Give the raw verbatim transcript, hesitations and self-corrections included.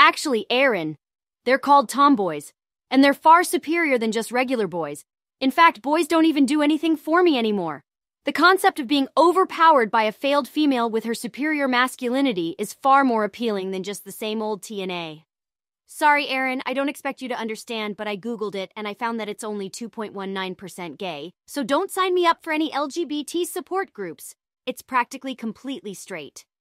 actually, Aaron. They're called tomboys, and they're far superior than just regular boys. In fact, boys don't even do anything for me anymore. The concept of being overpowered by a failed female with her superior masculinity is far more appealing than just the same old T N A. Sorry, Aaron, I don't expect you to understand, but I Googled it and I found that it's only two point one nine percent gay, so don't sign me up for any L G B T support groups. It's practically completely straight.